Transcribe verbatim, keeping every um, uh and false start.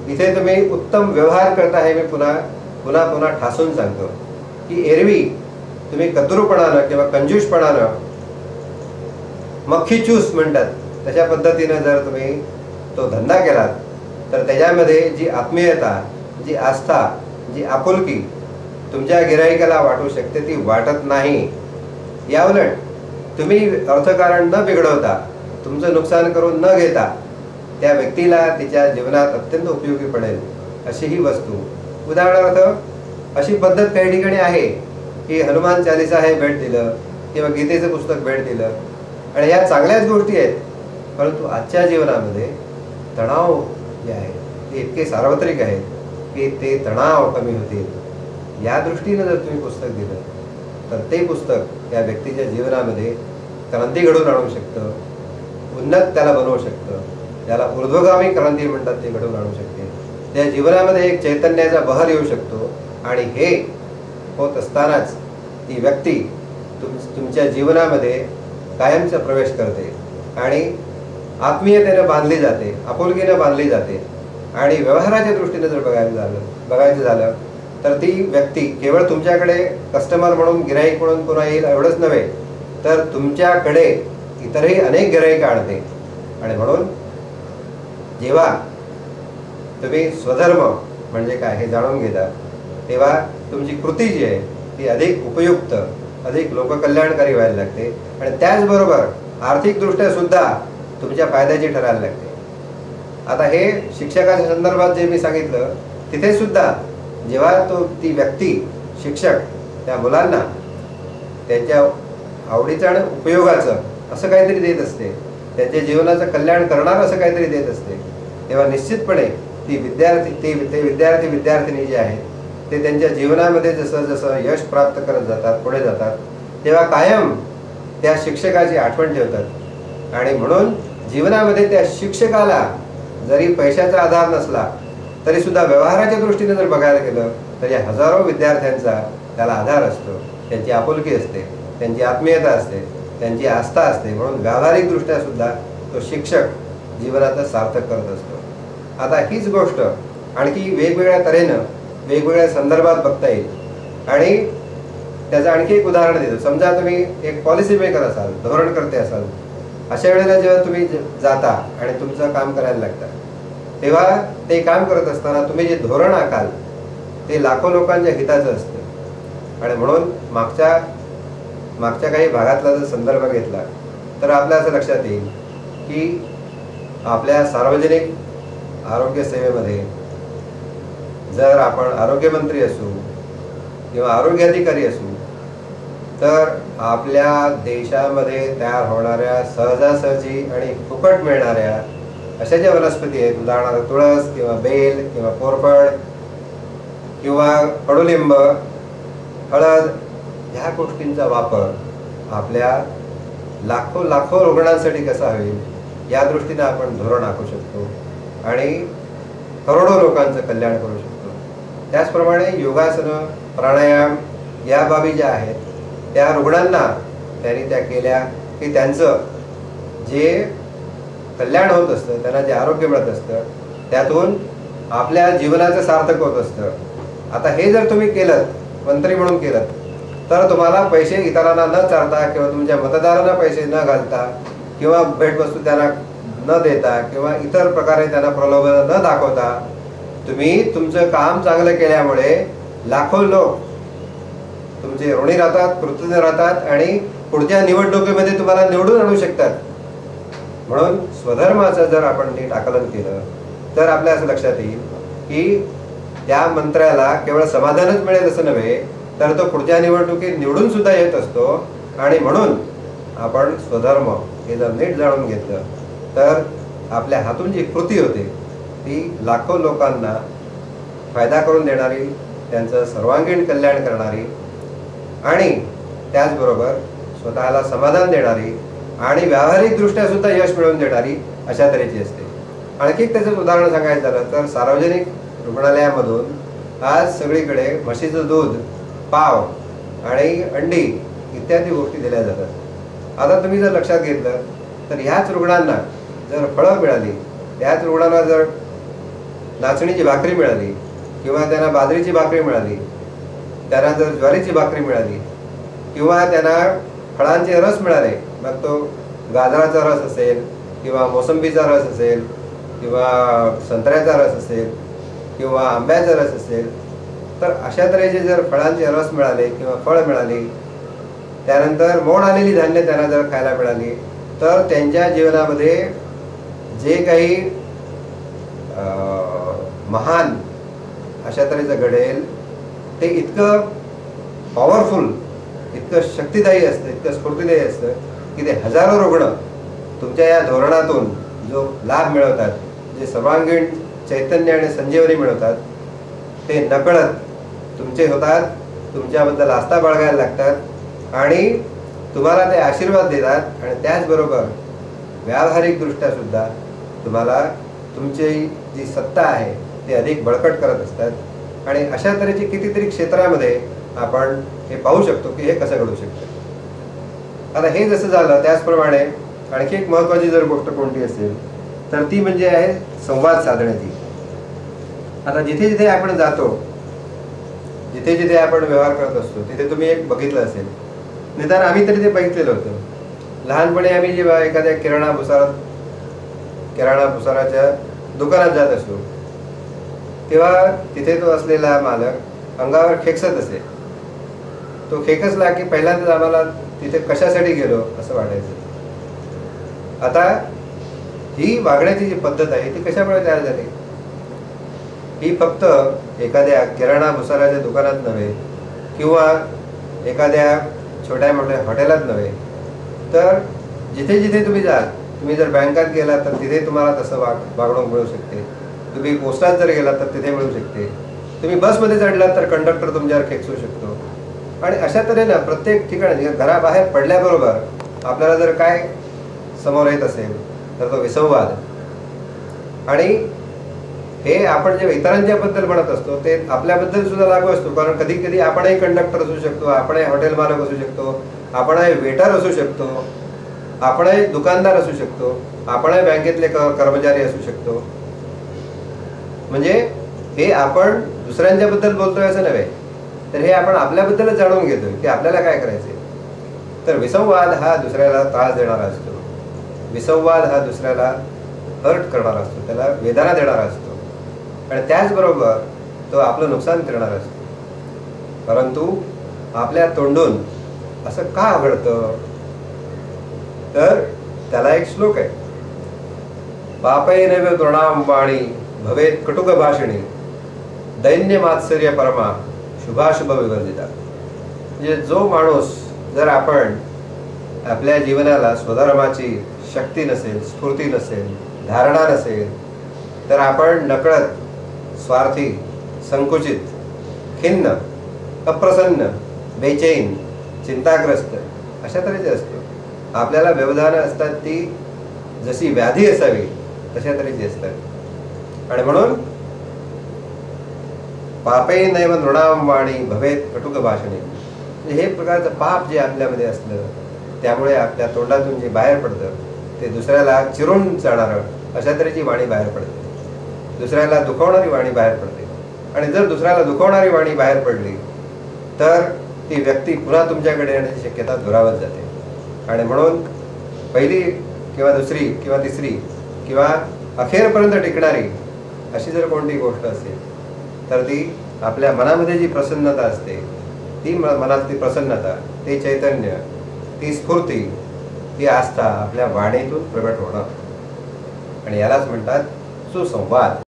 इथे तुम्ही उत्तम व्यवहार करता हे मी पुन्हा पुन्हा पुन्हा ठासून सांगतो की एरवी तुम्ही कद्रूपणानं किंवा कंजूषपणानं मक्खी चूस म्हणतात तशा पद्धतीनं जर तुम्ही तो धंदा केलात तर त्याच्यामध्ये जी आत्मीयता, जी आस्था, जी आपुलकी तुमच्या गिराईकाला वाटू शकते ती वाटत नाही. याउलट तुम्ही अर्थकारण न बिघडवता, तुमचं नुकसान करून न घेता त्या व्यक्तीला तिच्या जीवनात अत्यंत उपयोगी पडेल अशी ही वस्तू. उदाहरणार्थ अशी पद्धत काही ठिकाणी आहे की हनुमान चालिसा हे भेट दिलं किंवा गीतेचं पुस्तक भेट दिलं आणि ह्या चांगल्याच गोष्टी आहेत. परंतु आजच्या जीवनामध्ये तणाव जे आहेत ते इतके सार्वत्रिक आहेत की ते तणाव कमी होतील या दृष्टीनं जर तुम्ही पुस्तक दिलं तर ते पुस्तक त्या व्यक्तीच्या जीवनामध्ये क्रांती घडवून आणू शकतं, उन्नत त्याला बनवू शकतं, त्याला ऊर्ध्वगामी क्रांती म्हणतात ते घडवून आणू शकते. त्या जीवनामध्ये एक चैतन्याचा बहर येऊ शकतो आणि हे होत असतानाच ती व्यक्ती तुम तुमच्या जीवनामध्ये कायमचा प्रवेश करते आणि आत्मीयतेनं बांधली जाते, आपुलकीनं बांधली जाते. आणि व्यवहाराच्या दृष्टीने जर बघायचं झालं बघायचं झालं तर ती व्यक्ती केवळ तुमच्याकडे कस्टमर म्हणून, गिराईक म्हणून पुन्हा येईल एवढंच नव्हे तर तुमच्याकडे इतरही अनेक गिराईक आणते. आणि म्हणून जेव्हा तुम्ही स्वधर्म म्हणजे काय हे जाणून घेता तेव्हा तुमची कृती जी आहे ती अधिक उपयुक्त, अधिक लोककल्याणकारी व्हायला लागते आणि त्याचबरोबर आर्थिकदृष्ट्या सुद्धा तुमच्या फायद्याची ठरायला लागते. आता हे शिक्षकाच्या संदर्भात जे मी सांगितलं तिथे सुद्धा जेव्हा तो ती व्यक्ती शिक्षक त्या मुलांना त्यांच्या आवडीचं आणि उपयोगाचं असं काहीतरी देत असते, त्यांच्या जीवनाचं कल्याण करणार असं काहीतरी देत असते, तेव्हा निश्चितपणे ती विद्यार्थी ते ते विद्यार्थी विद्यार्थिनी जे आहेत ते त्यांच्या जीवनामध्ये जसं जसं यश प्राप्त करत जातात, पुढे जातात, तेव्हा कायम त्या शिक्षकाची आठवण ठेवतात. आणि म्हणून जीवनामध्ये त्या शिक्षकाला जरी पैशाचा आधार नसला तरी सुद्धा व्यवहाराच्या दृष्टीने जर बघायला गेलं तर या हजारो विद्यार्थ्यांचा त्याला आधार असतो, त्यांची आपुलकी असते, त्यांची आत्मीयता असते, त्यांची आस्था असते. म्हणून व्यावहारिकदृष्ट्या सुद्धा तो शिक्षक जीवनाचं सार्थक करत असतो. आता हीच गोष्ट आणखी वेगवेगळ्या तऱ्हेनं वेगवेगळ्या संदर्भात बघता येईल आणि त्याचं आणखी एक उदाहरण देतो. समजा तुम्ही एक पॉलिसी मेकर असाल, धोरणकर्ते असाल, अशा वेळेला जेव्हा तुम्ही जाता आणि तुमचं काम करायला लागता तेव्हा ते काम करत असताना तुम्ही जे धोरण आखाल ते लाखो लोकांच्या हिताचं असतं. आणि म्हणून मागच्या मागच्या काही भागातला जर संदर्भ घेतला तर आपल्या असं लक्षात येईल की आपल्या सार्वजनिक आरोग्य सेवेमध्ये जर आपण आरोग्यमंत्री असू किंवा आरोग्य अधिकारी असू तर आपल्या देशामध्ये तयार होणाऱ्या सहजासहजी आणि फुकट मिळणाऱ्या अशा ज्या वनस्पती आहेत, उदाहरणार्थ तुळस किंवा बेल किंवा कोरफड किंवा कडुलिंब, हळद, ह्या गोष्टींचा वापर आपल्या लाखो लाखो रुग्णांसाठी कसा होईल या दृष्टीने आपण धोरण आखू शकतो आणि करोडो लोकांचं कल्याण करू शकतो. त्याचप्रमाणे योगासनं, प्राणायाम या बाबी ज्या आहेत त्या रुग्णांना त्यांनी त्या केल्या की त्यांचं जे कल्याण होत असतं, त्यांना जे आरोग्य मिळत असतं त्यातून आपल्या जीवनाचं सार्थक होत असतं. आता हे जर तुम्ही केलं, मंत्री म्हणून केलं, तर तुम्हाला पैसे इतरांना न चारता किंवा तुमच्या मतदारांना पैसे न घालता किंवा भेटवस्तू त्यांना न देता किंवा इतर प्रकारे त्यांना प्रलोभन न दाखवता तुम्ही तुमचं काम चांगलं केल्यामुळे लाखो लोक तुमचे ऋणी राहतात, कृतज्ञ राहतात आणि पुढच्या निवडणुकीमध्ये तुम्हाला निवडून आणू शकतात. म्हणून स्वधर्माचं जर आपण नीट आकलन केलं तर आपल्या असं लक्षात येईल की त्या मंत्र्याला केवळ समाधानच मिळेल असं नव्हे तर तो पुढच्या निवडणुकीत निवडून सुद्धा येत असतो. आणि म्हणून आपण स्वधर्म हे जर नीट जाणून घेतलं तर आपल्या हातून जी कृती होते ती लाखो लोकांना फायदा करून देणारी, त्यांचं सर्वांगीण कल्याण करणारी आणि त्याचबरोबर स्वतःला समाधान देणारी आणि व्यावहारिकदृष्ट्या सुद्धा यश मिळवून देणारी अशा तऱ्हेची असते. आणखी त्याचं उदाहरण सांगायचं झालं तर सार्वजनिक रुग्णालयामधून आज सगळीकडे म्हशीचं दूध, पाव आणि अंडी इत्यादी गोष्टी दिल्या जातात. आता तुम्ही जर लक्षात घेतलं तर ह्याच रुग्णांना जर फळं मिळाली, त्याच रुग्णांना जर नाचणीची भाकरी मिळाली किंवा त्यांना बाजरीची भाकरी मिळाली, त्यांना जर ज्वारीची भाकरी मिळाली किंवा त्यांना फळांचे रस मिळाले, मग तो गाजराचा रस असेल किंवा मोसंबीचा रस असेल किंवा संत्र्याचा रस असेल किंवा आंब्याचा रस असेल, तर अशा तऱ्हेचे जर फळांचे रस मिळाले किंवा फळ मिळाली, त्यानंतर मोड आलेली धान्य त्यांना जर खायला मिळाली, तर त्यांच्या जीवनामध्ये जे काही महान अशा तऱ्हेचं घडेल ते इतकं पॉवरफुल, इतकं शक्तिदायी असतं, इतकं स्फूर्तिदायी असतं की ते हजारो रुग्ण तुमच्या या धोरणातून जो लाभ मिळवतात, जे सर्वांगीण चैतन्य आणि संजीवनी मिळवतात, ते नकळत तुमचे होतात, तुमच्याबद्दल आस्था बाळगायला लागतात आणि तुम्हाला ते आशीर्वाद देतात आणि त्याचबरोबर व्यावहारिकदृष्ट्या सुद्धा तुम्हाला तुमची जी सत्ता आहे ते अधिक बळकट करत असतात. आणि अशा तऱ्हेचे कितीतरी क्षेत्रामध्ये आपण हे पाहू शकतो की हे कसं घडू शकतं. आता हे जसं झालं त्याचप्रमाणे आणखी एक महत्त्वाची जर गोष्ट कोणती असेल तर ती म्हणजे आहे संवाद साधण्याची. आता जिथे जिथे आपण जातो, जिथे जिथे आपण व्यवहार करत असतो, तिथे तुम्ही एक बघितलं असेल, निदान आम्ही तरी ते बघितलेलं होतं. लहानपणी आम्ही जेव्हा एखाद्या किराणा भुसारात किराणा भुसाराच्या दुकानात जात असतो, तेव्हा तिथे तो असलेला मालक अंगावर खेकसत असे. तो खेकसला की पहिल्यांदाच आम्हाला तिथे कशासाठी गेलो असं वाटायचं. आता ही वागण्याची जी पद्धत आहे ती कशामुळे तयार झाली? ही फक्त एखाद्या किराणा भुसाराच्या दुकानात नव्हे किंवा एखाद्या छोट्या मोठ्या हॉटेलात नव्हे, तर जिथे जिथे तुम्ही जाल, तुम्ही जर बँकात गेलात तर तिथे तुम्हाला तसं वाग वागणूक मिळू शकते. तुम्ही पोस्टात जर गेलात तर तिथे मिळू शकते. तुम्ही बसमध्ये चढलात तर कंडक्टर तुमच्यावर खेकसू शकतो. आणि अशा तऱ्हेनं प्रत्येक ठिकाणी घराबाहेर पडल्याबरोबर आपल्याला जर काय समोर येत असेल तर तो विसंवाद. आणि हे आपण जे इतरांच्या बद्दल म्हणत असतो ते आपल्याबद्दल सुद्धा लागू असतो. कारण कधी कधी आपणही कंडक्टर असू शकतो, आपणही हॉटेल मालक असू शकतो, आपणही वेटर असू शकतो, आपणही दुकानदार असू शकतो, आपणही बँकेतले कर्मचारी असू शकतो. म्हणजे हे आपण दुसऱ्यांच्या बद्दल बोलतोय असं नव्हे, तर हे आपण आपल्याबद्दलच जाणून घेतोय की आपल्याला काय करायचंय. तर विसंवाद हा दुसऱ्याला त्रास देणारा असतो, विसंवाद हा दुसऱ्याला हर्ट करणारा असतो, त्याला वेदना देणारा असतो आणि त्याचबरोबर तो आपलं नुकसान करणारा असतो. परंतु आपल्या तोंडून असं का घडतं? तर त्याला एक श्लोक आहे, पापे नैव तृणाम वाणी भवेत कटुक भाषिणी दैन्य मात्सर्य परमा शुभाशुभ विवर्जिता. म्हणजे जो माणूस जर आपण आपल्या जीवनाला स्वधर्माची शक्ती नसेल, स्फूर्ती नसेल, धारणा नसेल, तर आपण नकळत स्वार्थी, संकुचित, खिन्न, अप्रसन्न, बेचैन, चिंताग्रस्त अशा तऱ्हेचे असतो. आपल्याला व्यवधानं असतात ती जशी व्याधी असावी तशा तऱ्हेची असतात. आणि म्हणून पापे नैव नृणाम वाणी भवेत कटुक भाषणे, म्हणजे हे प्रकारचं पाप जे आपल्यामध्ये असलं त्यामुळे आपल्या तोंडातून जे बाहेर पडतं ते दुसऱ्याला चिरून जाणारं अशा तऱ्हेची वाणी बाहेर पडते, दुसऱ्याला दुखवणारी वाणी बाहेर पडते. आणि जर दुसऱ्याला दुखवणारी वाणी बाहेर पडली तर ती व्यक्ती पुन्हा तुमच्याकडे येण्याची शक्यता दुरावत जाते. आणि म्हणून पहिली किंवा दुसरी किंवा तिसरी किंवा अखेरपर्यंत टिकणारी अशी जर कोणती गोष्ट असेल तर ती आपल्या मनामध्ये जी प्रसन्नता असते, ती मनातली प्रसन्नता, ते चैतन्य, ती स्फूर्ती, ती आस्था आपल्या वाणीतून प्रगट होणं. आणि यालाच म्हणतात सुसंवाद.